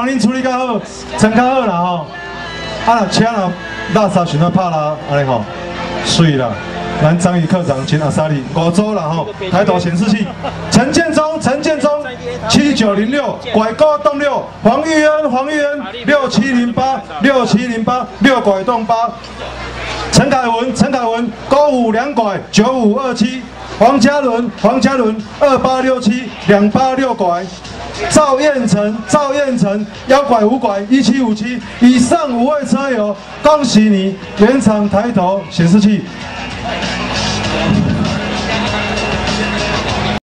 帮恁处理较好，装较好啦吼。啊，车若垃圾想要拍啦，安尼吼，水啦。咱张宇科长请阿萨利5组啦吼，抬头显示器。陈建中7906，拐高动6，黄玉恩6708，拐动8。陈凯文勾5 2拐9527，黄嘉伦2867 286拐。赵彦成1拐5拐1757，以上5位车友，恭喜你原厂抬头显示器。